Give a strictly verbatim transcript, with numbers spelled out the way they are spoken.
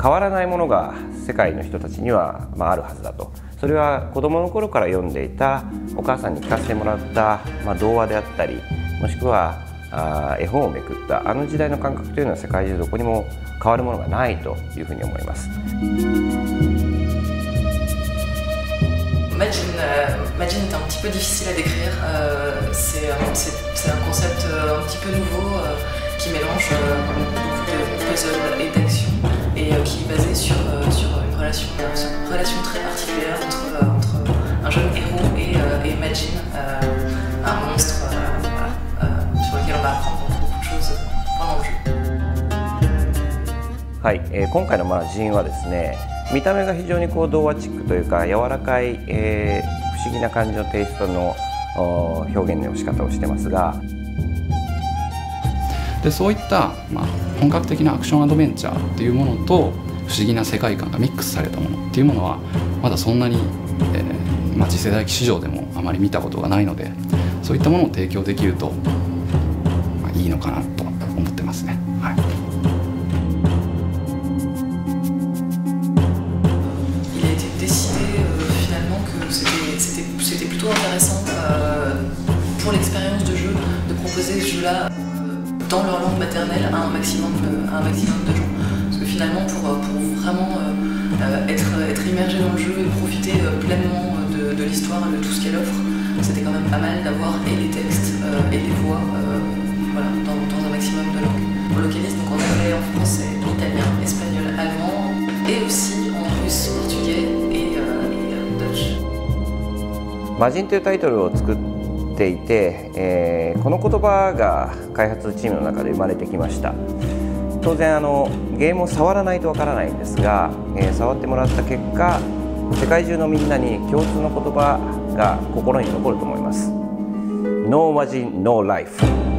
変わらないものが世界の人たちには、まあ、あるはずだと。それは子どもの頃から読んでいたお母さんに聞かせてもらった、まあ、童話であったり、もしくはあ絵本をめくったあの時代の感覚というのは世界中どこにも変わるものがないというふうに思います。 Majin, euh, Majin est un petit peu difficile à décrire. Euh, c'est un concept un petit peu nouveau euh, qui mélange euh, beaucoup de puzzle et d'action et euh, qui est basé sur, euh, sur une relation, une relation très particulière entre, euh, entre un jeune héros et, euh, et Majin, euh, un monstre euh, voilà, euh, sur lequel on va apprendre beaucoup de choses pendant le jeu. はい、えー、今回のマジンはですね、見た目が非常にこう童話チックというか柔らかい、えー、不思議な感じのテイストの表現の仕方をしてますが、 でそういった、まあ、本格的なアクションアドベンチャーっていうものと不思議な世界観がミックスされたものっていうものはまだそんなに、えーまあ、次世代機市場でもあまり見たことがないので、そういったものを提供できると、まあ、いいのかなと思ってますね。はい。 C'était plutôt intéressant euh, pour l'expérience de jeu de proposer ce jeu-là euh, dans leur langue maternelle à un maximum de, à un maximum de gens. Parce que finalement, pour, pour vraiment euh, être, être immergé dans le jeu et profiter euh, pleinement de, de l'histoire et de tout ce qu'elle offre, c'était quand même pas mal d'avoir et les textes euh, et les voix euh, voilà, dans, dans un maximum de langues. On localise donc en anglais, en français, italien, espagnol, allemand et aussi en russe, portugais et, euh, et euh, Dutch. マジンというタイトルを作っていて、えー、この言葉が開発チームの中で生まれてきました。当然あのゲームを触らないとわからないんですが、えー、触ってもらった結果、世界中のみんなに共通の言葉が心に残ると思います。 No マジン No Life。